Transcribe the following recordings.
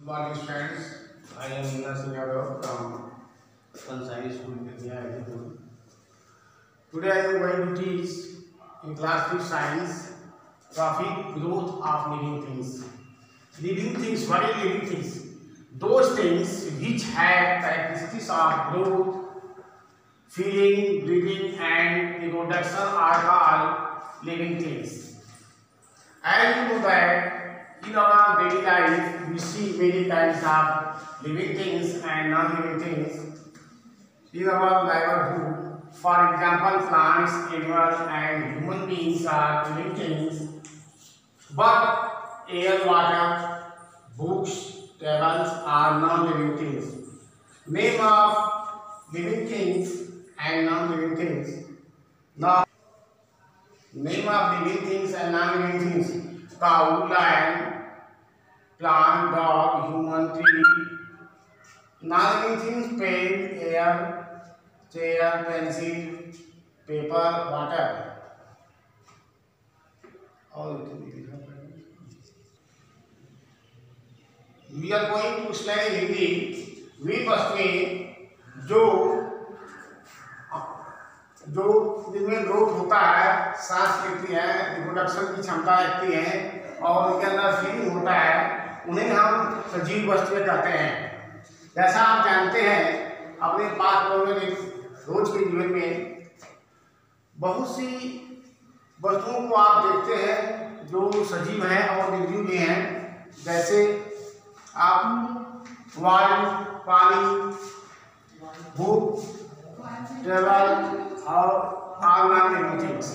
morning, friends. I am Nina Singh Yadav from Sunshine School, India. Today I am going to teach in class 5 science topic growth of living things. Living things, what are living things? Those things which have characteristics of growth, feeling, breathing and reproduction are called living things. As you know that in our daily life we see many kinds of living things and non-living things in our neighborhood. For example, plants, animals and human beings are living things, but air, water, books, tables are non-living things. Name of living things and non-living things. Now, name of living things and non-living things: cow, lion, plant, dog, human, tree. Non-living things: pen, air, chair, pencil, paper, water. We are going to explain in Hindi वे वस्तुएं जो जिनमें growth होता है, सांस लेती है, reproduction की क्षमता रखती है और उनके अंदर फीलिंग होता है, उन्हें हम सजीव वस्तुएं कहते हैं। जैसा आप जानते हैं अपने पास रोज के जीवन में बहुत सी वस्तुओं को आप देखते हैं जो सजीव हैं और निर्जीव भी हैं। जैसे आप वायु, पानी, भूख, टेबल और ऑल लिविंग थिंग्स।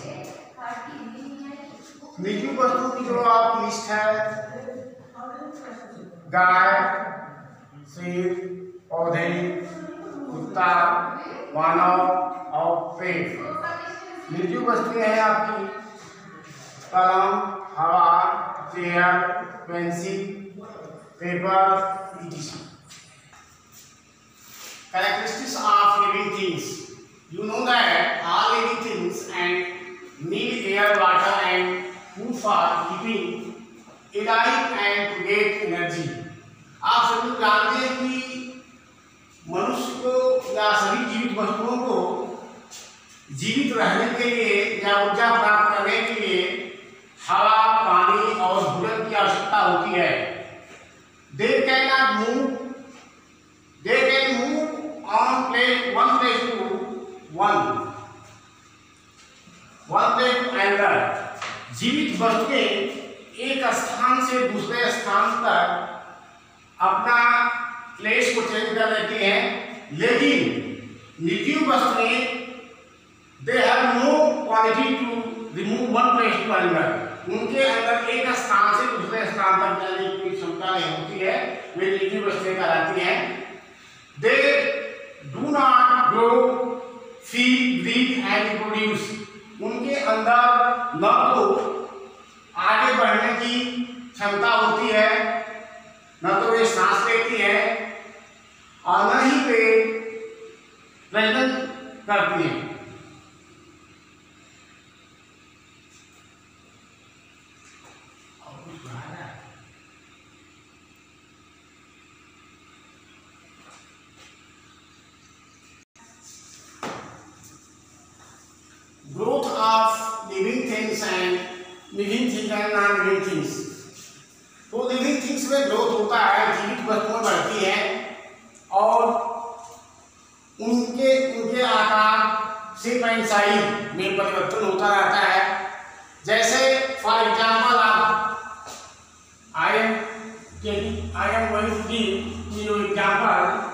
निर्जीव वस्तुओं की जो आप लिस्ट है: गाय, शेर, पौधे, कुत्ता, मानव और पेड़। निर्जीव वस्तुएं हैं आपकी कलम, हवा, chair, pencil, paper, etc. Characteristics of living things. You know that all living things and need air, water and food for keeping alive and to get energy. आप सभी जानते हैं कि मनुष्य को या सभी जीवित वस्तुओं को जीवित रहने के लिए या ऊर्जा प्राप्त करने के लिए हवा, पानी और भोजन की आवश्यकता होती है। They cannot move. They can move on one place to another. जीवित वस्तुएं एक स्थान से दूसरे स्थान तक अपना प्लेस को चेंज कर लेती हैं, लेकिन निर्जीव वस्तुएं they have no quality to remove one place to another. उनके अंदर एक स्थान से दूसरे स्थान तक जाने की क्षमता नहीं होती है, वे निर्जीव वस्तुएं कहलाती हैं। They do not grow, feed, breathe and reproduce. उनके अंदर न तो आगे बढ़ने की क्षमता होती है, न तो वे सांस लेती है और न ही वे प्रजनन करती हैं। Growth of living things and living things and non-living things. तो living things में ग्रोथ होता है, जीवित वस्तुएं बढ़ती हैं और उनके आकार, शेप एंड साइज में परिवर्तन होता रहता है। जैसे फॉर एग्जाम्पल आप I am going to give you example.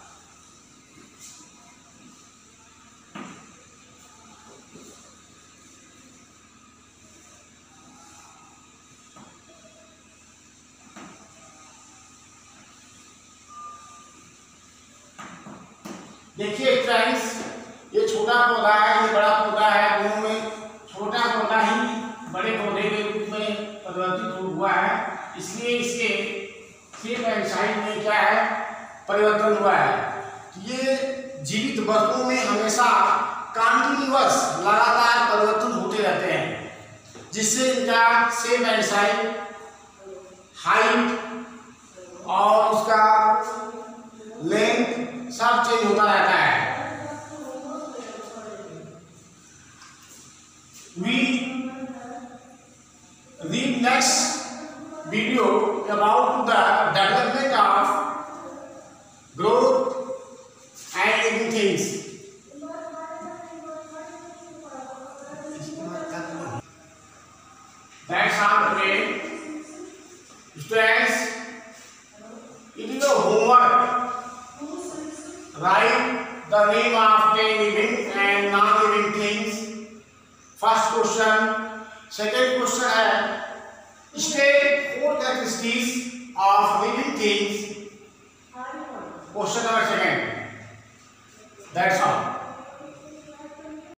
देखिए फ्रेंड्स, ये छोटा पौधा है, ये बड़ा पौधा है, दोनों में छोटा पौधा ही बड़े पौधे के रूप में परिवर्तित हुआ है, इसलिए इसके शेप एंड साइज में क्या है, परिवर्तन हुआ है। ये जीवित वस्तुओं में हमेशा कंटिन्यूअस लगातार परिवर्तन होते रहते हैं, जिससे इनका शेप एंड साइज, हाइट और उसका लेंथ सब चेंज होता रहता है। We read next video about the development of growth and living things. That's all today. Students, it is a homework. Write the name of 10 living and non-living things. First question. Second question है state 4 characteristics of living things. Question number second. That's all.